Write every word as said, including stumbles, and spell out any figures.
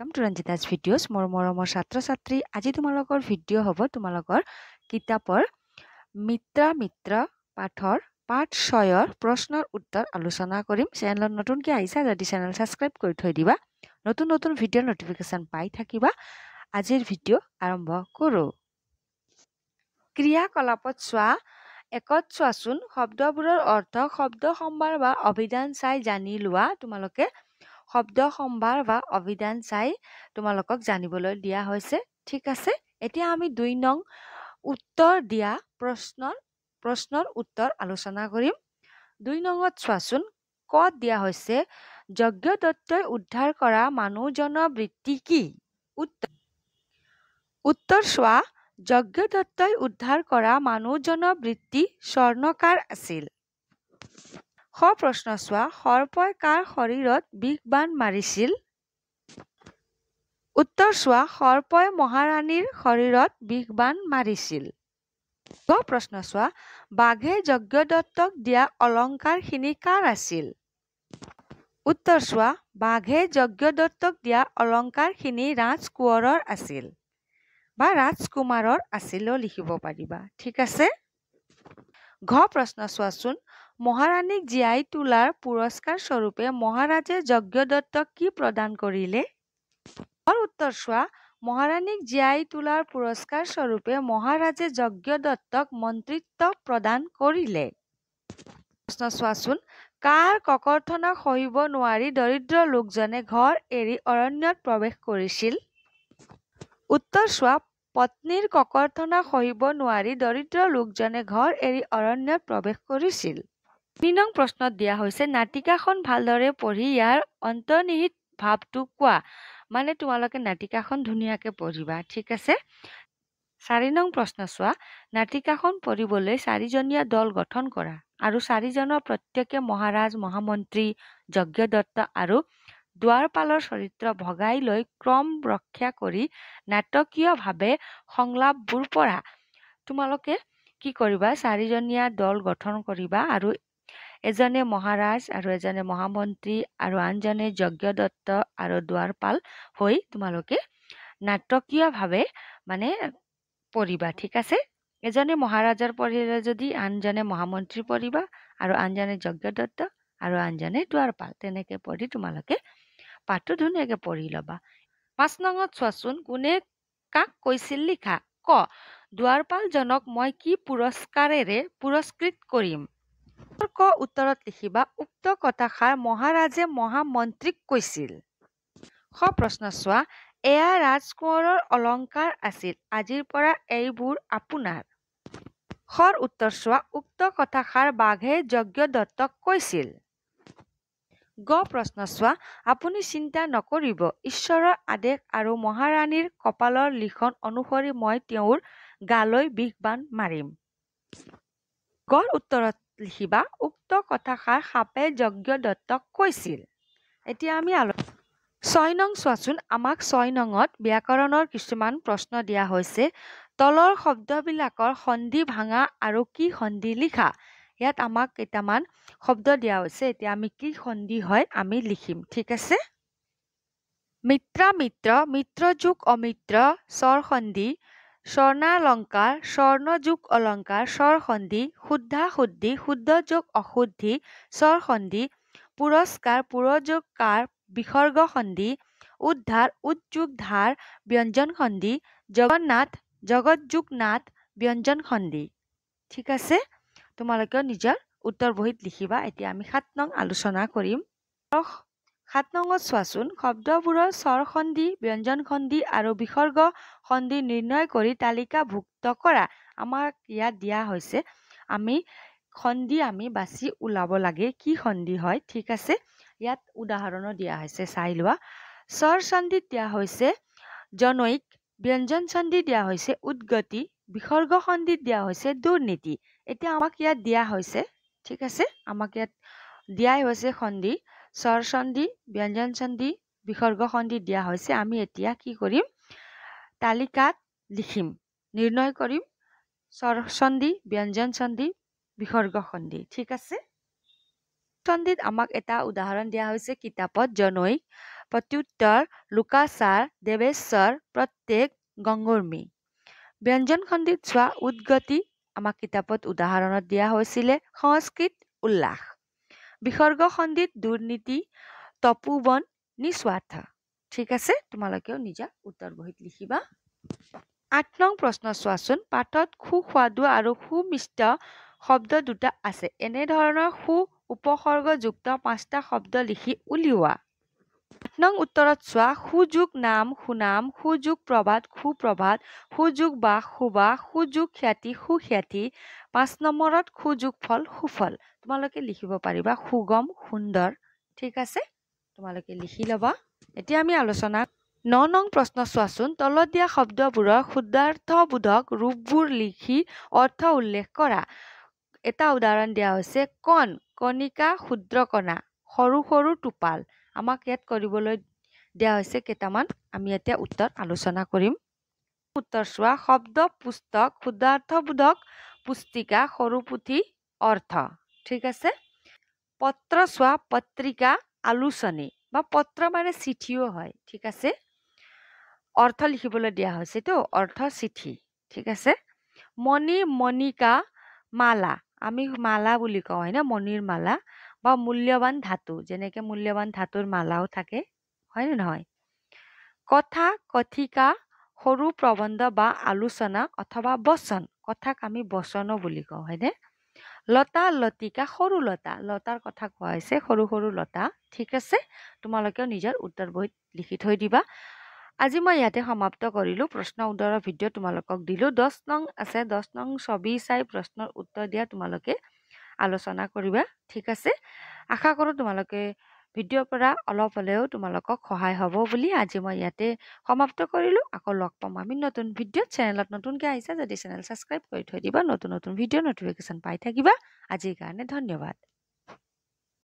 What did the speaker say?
Welcome to Ranjita's videos. More more more ছাত্ৰ ছাত্ৰী আজি তোমালোকৰ ভিডিঅ' হ'ব তোমালোকৰ কিতাপৰ মিত্ৰা মিত্ৰ পাঠৰ পাঠ ছয়ৰ প্ৰশ্নৰ উত্তৰ আলোচনা কৰিম। চেনেলত নতুনকৈ আহিছা যদি চেনেল সাবস্ক্ৰাইব কৰি থৈ দিবা, নতুন নতুন ভিডিঅ'ৰ নটিফিকেশ্যন পাই থাকিবা। আজিৰ ভিডিঅ' আৰম্ভ কৰোঁ। ক্ৰিয়াকলাপত চোৱা একত চোৱাচোন শব্দবোৰৰ অৰ্থ শব্দ সম্ভাৰ বা অভিধান চাই জানি লোৱা। তোমালোকে শব্দ সম্ভাৰ বা অভিধান চাই তোমালোকক জানিবলৈ দিয়া হৈছে। ঠিক আছে, এতিয়া আমি দুই নং উত্তৰ দিয়া প্ৰশ্নৰ প্ৰশ্নৰ উত্তৰ আলোচনা কৰিম। দুই নঙত চোৱাচোন কত দিয়া হৈছে যজ্ঞ দত্তই উদ্ধাৰ কৰা মানুহজনৰ বৃত্তি কি? উত্তৰ উত্তৰ চোৱা যজ্ঞ দত্তই উদ্ধাৰ কৰা মানুহজনৰ বৃত্তি স্বৰ্ণকাৰ আছিল। খ প্ৰশ্ন চোৱা সৰ্পই কাৰ শৰীৰত বিষ বাণ মাৰিছিল? উত্তৰ চোৱা সৰ্পই মহাৰাণীৰ শৰীৰত বিষ বাণ মাৰিছিল। গ প্ৰশ্ন চোৱা বাঘে যজ্ঞ দত্তক দিয়া অলংকাৰখিনি কাৰ আছিল? উত্তৰ চোৱা বাঘে যজ্ঞ দত্তক দিয়া অলংকাৰখিনি ৰাজকোঁৱৰৰ আছিল বা ৰাজকুমাৰৰ আছিলও লিখিব পাৰিবা। ঠিক আছে। ঘ প্ৰশ্ন চোৱাচোন মহাৰাণীক জীয়াই তোলাৰ পুৰস্কাৰ স্বৰূপে মহাৰাজে যজ্ঞ দত্তক কি প্ৰদান কৰিলে? উত্তৰ চোৱা মহাৰাণীক জীয়াই তোলাৰ পুৰস্কাৰ স্বৰূপে মহাৰাজে যজ্ঞ দত্তক মন্ত্ৰিত্ব প্ৰদান কৰিলে। প্ৰশ্ন চোৱাচোন কাৰ ককৰ্থনা সহিব নোৱাৰি দৰিদ্ৰ লোকজনে ঘৰ এৰি অৰণ্যত প্ৰৱেশ কৰিছিল? উত্তৰ চোৱা পত্নীৰ ককৰ্থনা সহিব নোৱাৰি দৰিদ্ৰ লোকজনে ঘৰ এৰি অৰণ্যত প্ৰৱেশ কৰিছিল। তিনি নং প্ৰশ্নত দিয়া হৈছে নাটিকাখন ভালদৰে পঢ়ি ইয়াৰ অন্তৰ্নিহিত ভাৱটো কোৱা। মানে তোমালোকে নাটিকাখন ধুনীয়াকে পঢ়িবা। ঠিক আছে। চাৰি নং প্ৰশ্ন চোৱা নাটিকাখন পঢ়িবলৈ চাৰিজনীয়া দল গঠন কৰা আৰু চাৰিজনৰ প্ৰত্যেকে মহাৰাজ মহামন্ত্ৰী যজ্ঞ দত্ত আৰু দুৱাৰপালৰ চৰিত্ৰ ভগাই লৈ ক্ৰম ৰক্ষা কৰি নাটকীয়ভাৱে সংলাপবোৰ পঢ়া। তোমালোকে কি কৰিবা চাৰিজনীয়া দল গঠন কৰিবা আৰু এজনে মহাৰাজ আৰু এজনে মহামন্ত্ৰী আৰু আনজনে যজ্ঞ দত্ত আৰু দুৱাৰপাল হৈ তোমালোকে নাটকীয়ভাৱে মানে পঢ়িবা। ঠিক আছে। এজনে মহাৰাজৰ পঢ়িলে যদি আনজনে মহামন্ত্ৰী পঢ়িবা আৰু আনজনে যজ্ঞ দত্ত আৰু আনজনে দুৱাৰপাল, তেনেকে পঢ়ি তোমালোকে পাঠটো ধুনীয়াকে পঢ়ি ল'বা। পাঁচ নঙত চোৱাচোন কোনে কাক কৈছিল লিখা। ক দুৱাৰপালজনক মই কি পুৰস্কাৰেৰে পুৰস্কৃত কৰিম? ক উত্তৰত লিখিবা উক্ত কথাষাৰ মহাৰাজে মহামন্ত্ৰীক কৈছিল। খ প্ৰশ্ন চোৱা এয়া ৰাজকোঁৱৰৰ অলংকাৰ আছিল, আজিৰ পৰা এইবোৰ আপোনাৰ। খৰ উত্তৰ চোৱা উক্ত কথাষাৰ বাঘে যজ্ঞ দত্তক কৈছিল। গ প্ৰশ্ন চোৱা আপুনি চিন্তা নকৰিব ঈশ্বৰৰ আদেশ আৰু মহাৰাণীৰ কপালৰ লিখন অনুসৰি মই তেওঁৰ গালৈ বিষ বাণ মাৰিম। গৰ উত্তৰত লিখিবা উক্ত কথাষাৰ সাপে যজ্ঞ দত্তক কৈছিল। এতিয়া আমি আলোচনা ছয় নং চোৱাচোন আমাক ছয় নঙত ব্যাকৰণৰ কিছুমান প্ৰশ্ন দিয়া হৈছে। তলৰ শব্দবিলাকৰ সন্ধি ভাঙা আৰু কি সন্ধি লিখা। ইয়াত আমাক কেইটামান শব্দ দিয়া হৈছে। এতিয়া আমি কি সন্ধি হয় আমি লিখিম। ঠিক আছে। মিত্ৰা মিত্ৰ মিত্ৰ যোগ অমিত্ৰ স্বৰ সন্ধি, স্বৰ্ণালংকাৰ স্বৰ্ণ যোগ অলংকাৰ স্বৰ সন্ধি, শুদ্ধা শুদ্ধি শুদ্ধ যোগ অশুদ্ধি স্বৰ সন্ধি, পুৰস্কাৰ পুৰ যোগ কাৰ বিসৰ্গ সন্ধি, উদ্ধাৰ উদ্যোগ ধাৰ ব্যঞ্জন সন্ধি, জগন্নাথ জগত যোগ নাথ ব্যঞ্জন সন্ধি। ঠিক আছে। তোমালোকে নিজৰ উত্তৰ বহীত লিখিবা। এতিয়া আমি সাত নং আলোচনা কৰিম। সাত নঙত চোৱাচোন শব্দবোৰৰ স্বৰ সন্ধি ব্যঞ্জন সন্ধি আৰু বিসৰ্গ সন্ধি নিৰ্ণয় কৰি তালিকাভুক্ত কৰা। আমাক ইয়াত দিয়া হৈছে আমি সন্ধি আমি বাছি ওলাব লাগে কি সন্ধি হয়। ঠিক আছে। ইয়াত উদাহৰণো দিয়া হৈছে চাই লোৱা। স্বৰ সন্ধিত দিয়া হৈছে জনৈক, ব্যঞ্জন সন্ধিত দিয়া হৈছে উদ্গতি, বিসৰ্গ সন্ধিত দিয়া হৈছে দুৰ্নীতি। এতিয়া আমাক ইয়াত দিয়া হৈছে ঠিক আছে আমাক ইয়াত দিয়াই হৈছে সন্ধি স্বৰ সন্ধি ব্যঞ্জন সন্ধি বিসৰ্গ সন্ধি দিয়া হৈছে। আমি এতিয়া কি কৰিম তালিকাত লিখিম, নিৰ্ণয় কৰিম স্বৰ সন্ধি ব্যঞ্জন সন্ধি বিসৰ্গ সন্ধি। ঠিক আছে। সন্ধিত আমাক এটা উদাহৰণ দিয়া হৈছে কিতাপত জনৈক প্ৰত্যুত্তৰ লোকাচাৰ দেৱেশ্বৰ প্ৰত্যেক গংগৰ্মী ব্যঞ্জন খণ্ডিত চোৱা উদ্গতি আমাক কিতাপত উদাহৰণত দিয়া হৈছিলে সংস্কৃত উল্লাস বিসৰ্গ খণ্ডিত দুৰ্নীতি তপোবন নিস্বাৰ্থ ঠিক আছে তোমালোকেও নিজা উত্তৰ বহীত লিখিবা আঠ নং প্ৰশ্ন চোৱাচোন পাঠত সুস্বাদু আৰু সুমিষ্ট শব্দ দুটা আছে এনে ধৰণৰ সু উপসৰ্গযুক্ত পাঁচটা শব্দ লিখি উলিওৱা আঠ নং উত্তৰত চোৱা সুযোগ নাম সুনাম সুযোগ প্ৰবাদ সুপ্ৰবাদ সুযোগ বা সুবা সুযোগ খ্যাতি সুখ্যাতি পাঁচ নম্বৰত সুযোগ ফল সুফল তোমালোকে লিখিব পাৰিবা সুগম সুন্দৰ ঠিক আছে তোমালোকে লিখি ল'বা এতিয়া আমি আলোচনা ন নং প্ৰশ্ন চোৱাচোন তলত দিয়া শব্দবোৰৰ শুদ্ধাৰ্থবোধক ৰূপবোৰ লিখি অৰ্থ উল্লেখ কৰা এটা উদাহৰণ দিয়া হৈছে কণ কণিকা ক্ষুদ্ৰকণা সৰু সৰু টোপাল আমাক ইয়াত কৰিবলৈ দিয়া হৈছে কেইটামান আমি এতিয়া উত্তৰ আলোচনা কৰিম উত্তৰ চোৱা শব্দ পুস্তক শুদ্ধাৰ্থবোধক পুস্তিকা সৰু পুথি অৰ্থ ঠিক আছে পত্ৰ চোৱা পত্ৰিকা আলোচনী বা পত্ৰ মানে চিঠিও হয় ঠিক আছে অৰ্থ লিখিবলৈ দিয়া হৈছে তো অৰ্থ চিঠি ঠিক আছে মণি মণিকা মালা আমি মালা বুলি কওঁ হয় না মণিৰ মালা বা মূল্যৱান ধাতু যেনেকে মূল্যৱান ধাতুৰ মালাও থাকে হয় নে নহয় কথা কথিকা সৰু প্ৰবন্ধ বা আলোচনা অথবা বচন কথাক আমি বচনো বুলি কওঁ হয়নে লতা লতিকা সৰু লতা লতাৰ কথা কোৱা হৈছে সৰু সৰু লতা ঠিক আছে তোমালোকেও নিজৰ উত্তৰ বহীত লিখি থৈ দিবা আজি মই ইয়াতে সমাপ্ত কৰিলো প্ৰশ্ন উত্তৰৰ ভিডিঅ তোমালোকক দিলো দহ নং আছে দহ নং ছবি চাই প্ৰশ্নৰ উত্তৰ দিয়া তোমালোকে আলোচনা কৰিবা ঠিক আছে আশা কৰো তোমালোকে ভিডিঅ'ৰ পৰা অলপ হলেও তোমালোকক সহায় হ'ব বুলি আজি মই ইয়াতে সমাপ্ত কৰিলো আকৌ লগ পাম আমি নতুন ভিডিঅ'ত চেনেলত নতুনকৈ আহিছা যদি চেনেল সাবস্ক্ৰাইব কৰি থৈ দিবা নতুন নতুন ভিডিঅ' নটিফিকেশ্যন পাই থাকিবা আজিৰ কাৰণে ধন্যবাদ